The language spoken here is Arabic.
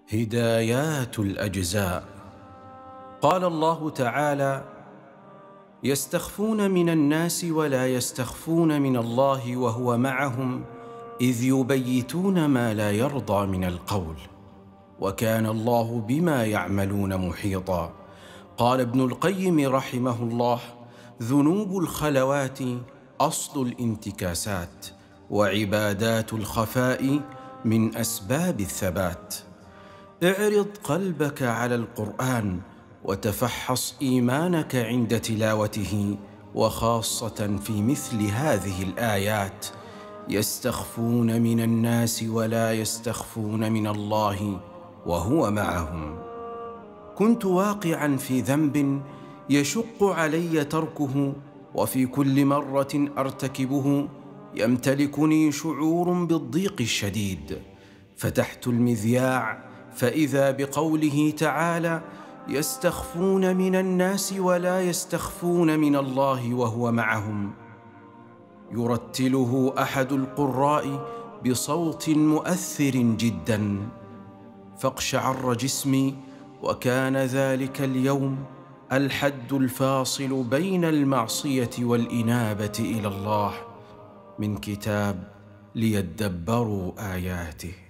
هدايات الأجزاء. قال الله تعالى: يستخفون من الناس ولا يستخفون من الله وهو معهم إذ يبيتون ما لا يرضى من القول وكان الله بما يعملون محيطا. قال ابن القيم رحمه الله: ذنوب الخلوات أصل الانتكاسات، وعبادات الخفاء من أسباب الثبات. اعرض قلبك على القرآن وتفحص إيمانك عند تلاوته، وخاصة في مثل هذه الآيات: يستخفون من الناس ولا يستخفون من الله وهو معهم. كنت واقعا في ذنب يشق علي تركه، وفي كل مرة أرتكبه يمتلكني شعور بالضيق الشديد. فتحت المذياع فإذا بقوله تعالى: يستخفون من الناس ولا يستخفون من الله وهو معهم، يرتله أحد القراء بصوت مؤثر جدا، فاقشعر جسمي. وكان ذلك اليوم الحد الفاصل بين المعصية والإنابة إلى الله، من كتاب ليدبروا آياته.